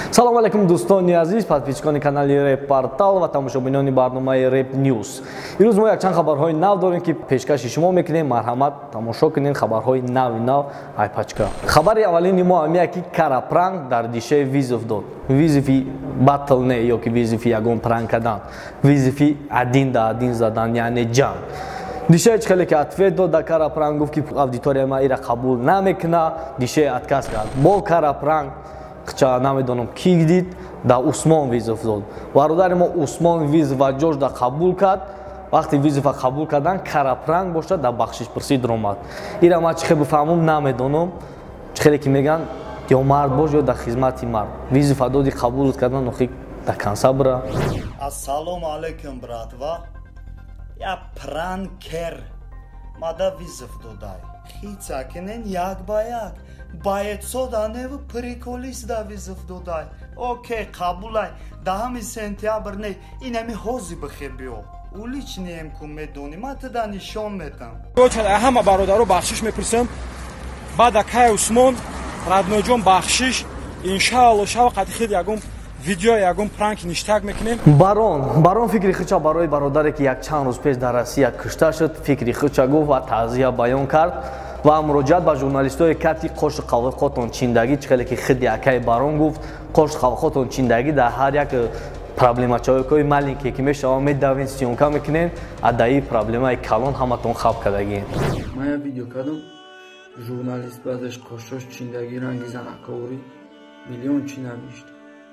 салому алейкум дӯстони азиз, подписчикони канали Rap Portal ва тамошобинони барномаи Rap News. Имрӯз мо якчанд хабарҳои нав дорем ки пешкаши шумо мекунем. Марҳамат, тамошо кунед хабарҳои нави айпачка. Хабари аввалини мо ҳамия ки Кара пранк дар дишаи визов дод. Визови батл не ё ки визови ягон пранк кардан. Визови один да один задан, яъне ҷанг. Дишаи хеле ки ответ дод да Кара пранк, гуфт ки аудитория ма ира қабул намекуна. Дишаи отказ кард. Бо Кара пранк ча намедонам ки дид да Усмон визов дод. Бародари мо Усмон виз ва ҷош да қабул кард. Вақти визова қабул кардан Кара пранк бошад да бахшишпурсӣ дромад. Ира ма чӣ хел бифаҳмам намедонам. Чӣ хеле ки меган ё мард бош ё да хизмати мард. Визова доди қабул кардан охи да канса бира. Ассалому алейкум братва. Я пранкер. Мада визов додай. Хица кенен як ба як. Байцо да нев приколист да визов додай. Окей, қабулай. 10 сентябр не. Инами ҳози бихебиё. Уличнием ку медоним, ата да нишон метам. Чода ҳама бародаро бахшиш мепурсам. Баъда кай Усмон, Радноҷон бахшиш. Иншаалло шава қадихид ягон видео ягон пранк ништаг мекунем. Барон фикри хича барои бародаре ки якчанд рӯз пеш дар Россия кушта шуд, фикри хича гуфт ва таъзия баён кард ва муроҷиат ба журналистои кати қоши қавлиқотон чиндагӣ чӣ хеле ки хиди акаи барон гуфт қоши қавлиқотон чиндагӣ дар ҳар як проблемачаҳои маленке ки мешава медавен сиёнка мекунен адаи проблемаи калон ҳаматон хаб кардагӣ. Ман як видео кардам, журналист баъдаш қошош чиндагӣ ранги занакавурӣ миллион чи намишт.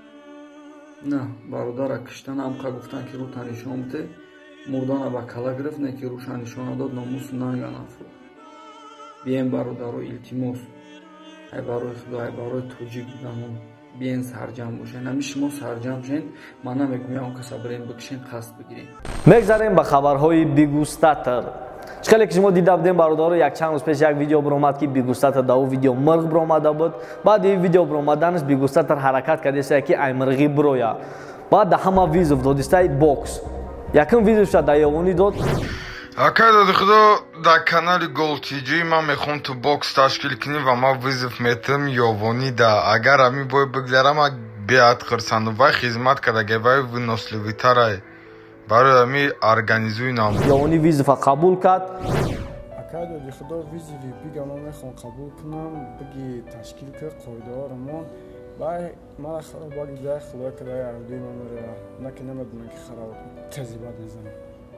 На, бародара киштан амқа гуфтан ки рӯ танишон буде, мурдона ба кала гирифт, не ки рӯша нишона дод, номусу нанга нафурӯхт. Бием бародаро илтимос, ай барои худо, ай барои тоҷик буданон биен сарҷам бошен. Ҳами шумо сарҷам шен, ман намегӯям ягон каса бирем бикишен қасд бигирем. Мегзарем ба хабарҳои бигустатр. чӣ хеле ки шумо дида будем бародаро якчанд рӯз пеш як видео биромад ки бигустатр да ӯ видео мирғ биромада буд. Баъди видео биромаданаш бигустатр ҳаракат кардеста ки ай мирғи бироя. Баъд да ҳама визов додистай бокс. Якин визовша да ёвонӣ дод. Акай доди худо дар канали Gold TG ман мехоҳам ту бокс ташкил кунем ва ман визов метам ёвонӣ да. Агар ҳами бой бигзарам биат қирсану вай хизмат кардаге вай выносливитарай. барои ҳами организуи нам ёвонӣ визова қабул кард. Акай доди худо визови бига ман мехоҳам қабул кунам, биги ташкил кар қоидаҳорамон. Бай мара хароб баги дай худо кадай авдои ман мера. Наки намедонам ки хароб тазибат мезанам.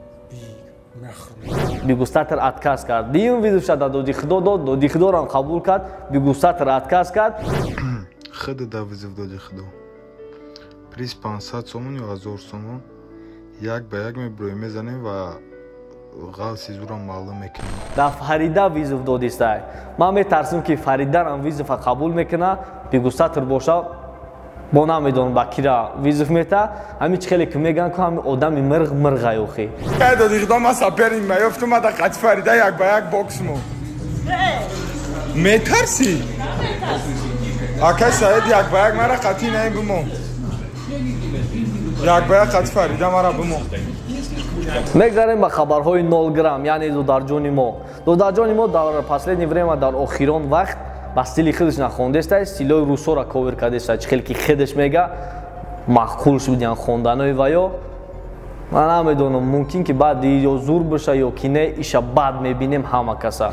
Бигустатр отказ кард. Дим визовша да доди худо дод, доди худорам қабул кард, бигустатр отказ кард. хиди да визов доди худо. Приз 500 сомон ё 1000 сомон. Як ба як меброем мезанем ва ғал сизурам маълум мекунем. Да Фарида визов додистай. Ман метарсим ки Фаридарам визова қабул мекуна, бигустатр боша. Бо намедонам ба кира визов мета. Ҳами чӣ хеле ки меган ки ҳами одами мирғ ёхи. Кай доди худо ман саперинг меёфтум ада қати Фарида як ба як бокс мо. Метарси? Акай Саид як ба як мара қати не бимо. як ба як қати Фарида мара бимо. Мегзарем ба хабарҳои 0 грамм, яъне додарҷони мо. Додарҷони мо дар последни время дар охирон вақт ба стили худаш нахондеста, стилои русора ковер кардеста. Чӣ хеле ки худаш мега маъқул шудиян хонданои ваё. Ман намедонам мумкин ки баъди ё зур боша ё ки не иша баъд мебинем ҳама каса.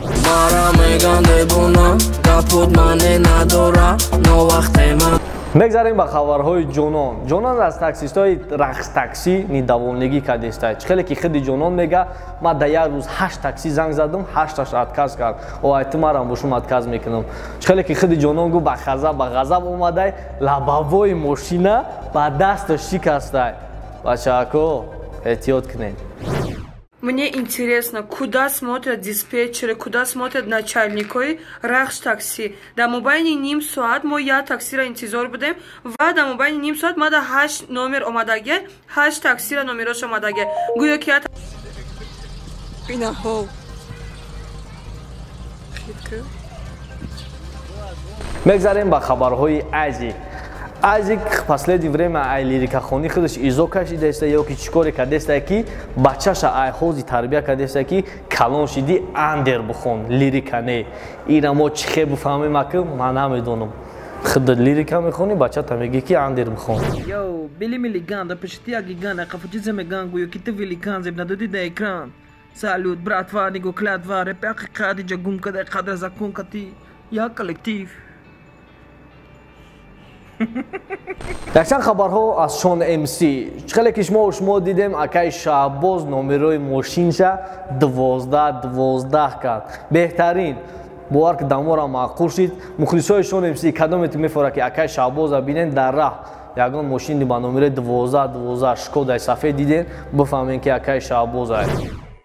Мегзарем ба хабарҳои ҷонон. Ҷонон аз таксистои рақс такси нидавонигӣ кардеста. Чӣ хеле ки худи ҷонон мега ман да як рӯз 8 такси занг задам, 8таш отказ кард. Оайти марам бошум отказ мекунам. Чӣ хеле ки худи ҷонон гуфт ба ғазаб омадай лабавои мошина ба дасташ шикастай. Бачако, эҳтиёт кунед. Мне интересно, куда смотрят диспетчеры, куда смотрят начальники рахш такси. Да мобайни ним соат мо я таксира интизор будем. Ва да мобайни ним соат мада 8 номер омадаге, 8 таксира номерош омадаге. Гӯё ки я ина хол. Мегзарем ба хабарҳои Азик. Азик последни время ай лирикахони худаш изо кашидааста ё ки чӣ коре кардааста ки бачаша ай ҳози тарбия кардааста ки калон шиди андер бухон лирика не. Ина мо чӣ хел бифаҳмем аки ман намедонам. خود لیریکا میخونی بچه تا میگی که اندیر میخون Yo, Billy Milligan, da peštia gigana, kafučice me ganguju, kite velikan, zeb nadodi da ekran. Salut, bratva, nigo kladva, repaq qadi jagum kada qadra zakun kati, ya kollektiv. یکچند خبرها از شان امسی خیلی که شما دیدیم اکای شعباز نمرای ماشینشا 12 کرد بهترین باور که دمورا معقول شد مخلصای شان امسی کدامت میفوره که اکای شعباز بینن در راه یگان ماشینی با نمره 12 شکودا صفحه دیدین بفهمین که اکای شعباز است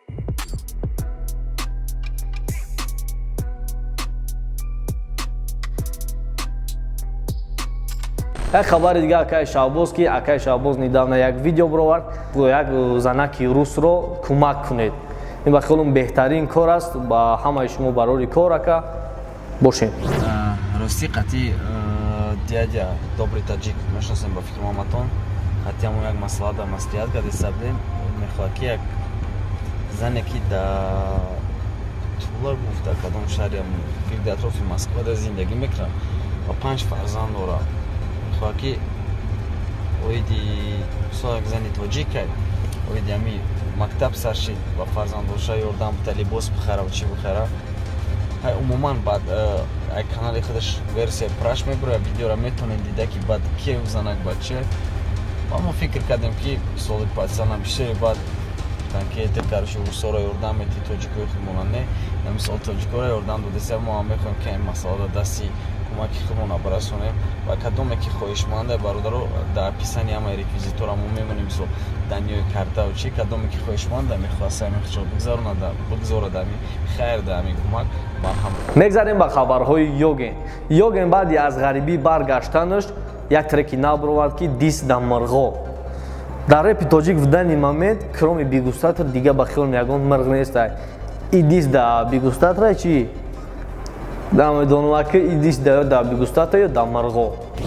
یک خبر دیگه اکای شعباز که اکای شعباز недавно یک ویدیو برآورد یک زنکی روس رو کمک کنید این خیلی بهترین کار است با همه شما برای کار که باشین راستی قطعی дядя добрый таджик мешнасем ба фикр маматон қати ҳамон як масъала дар маслиҳат карда сабдем мехоҳад ки як зане ки да тула гуфта кадом шаҳри фикр дар атрофи москва да зиндагӣ мекунад ва 5 фарзанд дорад мехоҳад ки оиди мисол як зани тоҷикай оиди ҳами мактаб саршид ва фарзандоша ёрдам бита либос бихара ва чӣ бихара умуман баъд ай канали худаш версия праш мебура видеора метонем дида ки баъд ки занак бача ва мо фикр кардем ки соли патсана бишери баъд танки эте карши русора ёрдам мети тоҷикои худмона не мисол тоҷикора ёрдам додеса мо ҳам мехоҳем ки ин масъала дасти кӯмаки худмона барасонем ва кадоме ки хоҳишмандаи бародаро дар описани ҳамаи реквизитора мо мемонем мисол даниёи карта чи кадоме ки хоҳишманда мехоҳад саи мехчо бигзорад ами хайр да ами кӯмак марҳам мегзарем ба хабарҳои ёген баъди аз ғарибӣ баргаштанаш як треки набуровад ки дис да мирғо дар репи тоҷик в данный момент кроме бигустатр дига ба хиёл ягон мирғ нестай и дис да бигустатра чи дамедонуваки и дис да бигустатра ё да мирғо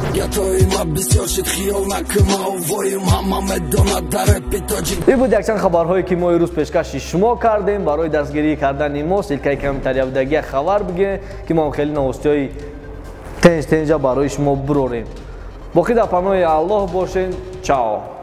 ин буд якчанд хабарҳое ки мо ирӯз пешкаши шумо кардем барои дастгирӣ кардани мо силкаи комментария будагия хабар бигирем ки мо хеле новостиҳои тенҷа барои шумо бирорем боқӣ дар паноҳи аллоҳ бошед чао